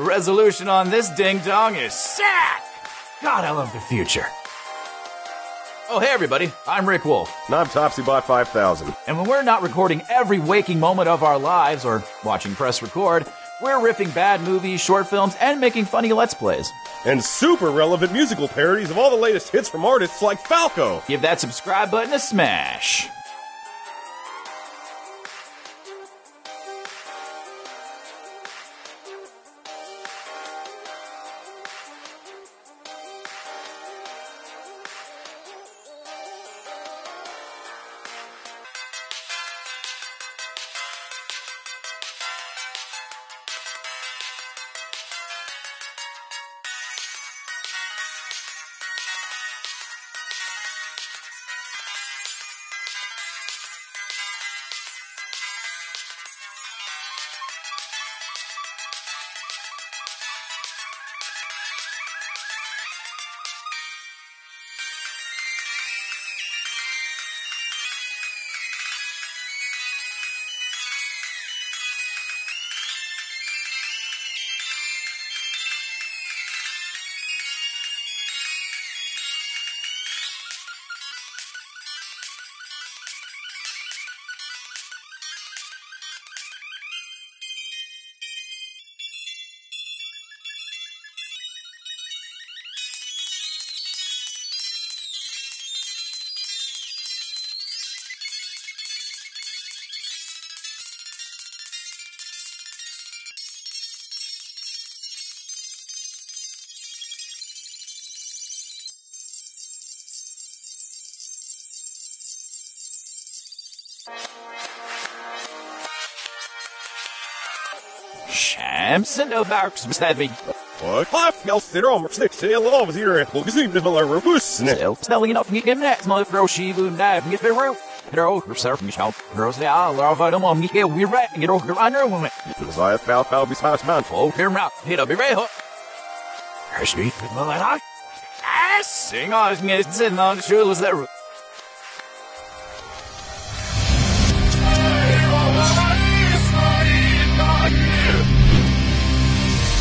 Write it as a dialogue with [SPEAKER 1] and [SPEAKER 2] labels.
[SPEAKER 1] resolution on this ding-dong is SAT! God, I love the future. Oh, hey everybody, I'm Rick Wolf.
[SPEAKER 2] And I'm TopsyBot 5000.
[SPEAKER 1] And when we're not recording every waking moment of our lives or watching press record, we're ripping bad movies, short films, and making funny Let's Plays.
[SPEAKER 2] And super relevant musical parodies of all the latest hits from artists like Falco.
[SPEAKER 1] Give that subscribe button a smash. Shamsen of Arksmstedvig.
[SPEAKER 2] What? Jag sitter om och snickar lov here. Och så inte väl robust.
[SPEAKER 1] Telling enough to give that small throw shivu knife get the rope. Throw yourself in shout. Girls the all of them on me here we rat and get over the under woman.
[SPEAKER 2] Så jag fäll besides man.
[SPEAKER 1] Oh, hear me out. Hit up very hot. Her street with my light. Sing on me, it's in on the shoes that